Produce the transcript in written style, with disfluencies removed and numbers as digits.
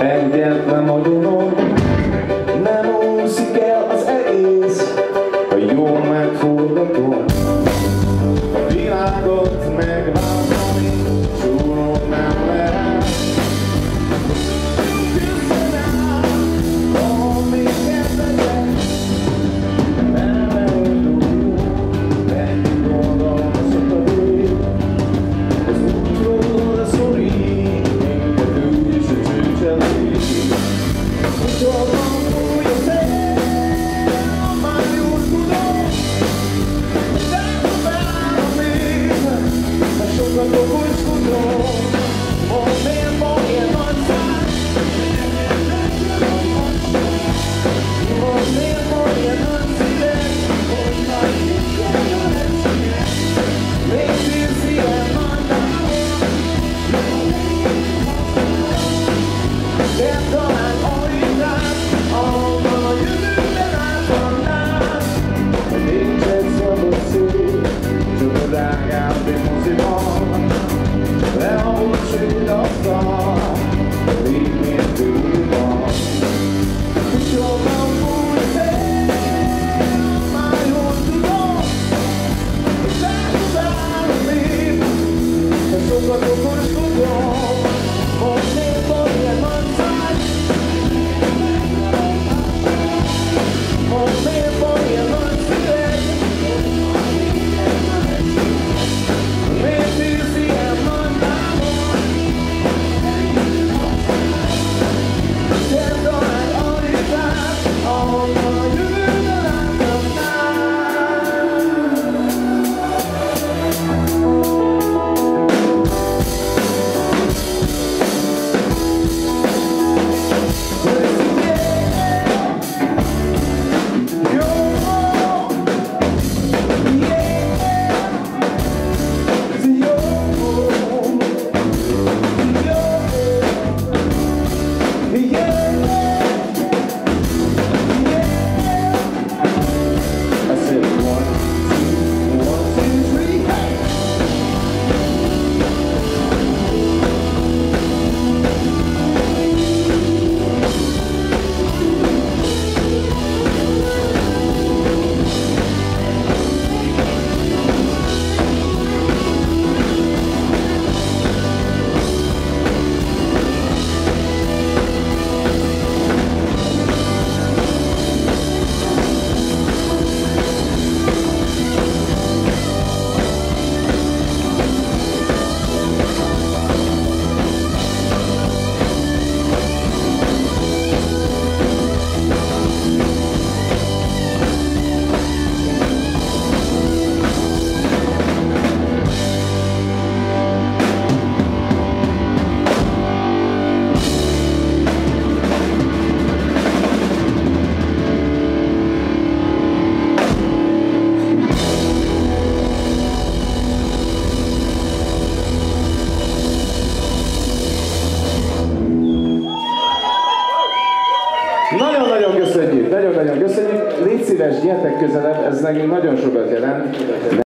Egyetlen magyarom, nem úszik el az egész, ha jól megforgatom. A világot megváltani, súlyom nem lehet. Köszönöm, ahol még kezdek, nem elinduljuk, egyik oldalon a szakadék. Az útról szorít, minket úgy is a csőcselék. Utóban fúj a szél, már jól tudom, megpróbálom még, mert sokat okoskodom. Most miért van ilyen nagy száj? Most miért van ilyen nagy szíved? Hogy már nincsen a lehetséges. Még szív szívem van távol, de talán alig rád, ahonnan a jövőben átadnád. Nincs egy szabad szép, csak a drágább egy moziban, de a bullshit asztal, még nélkül van. Sokan fúj a szél, már jól tudom, és elpróbálom még, de sokat okoskodom. Most miért van ilyen nagy száj? Most miért van ilyen nagy szíved? Miért tűz ilyen nagy távol? De talán alig rád, ahonnan a jövőben átadnád. Nagyon-nagyon köszönjük, nagyon-nagyon köszönjük. Légy szíves, gyertek közelebb, ez nekünk nagyon sokat jelent.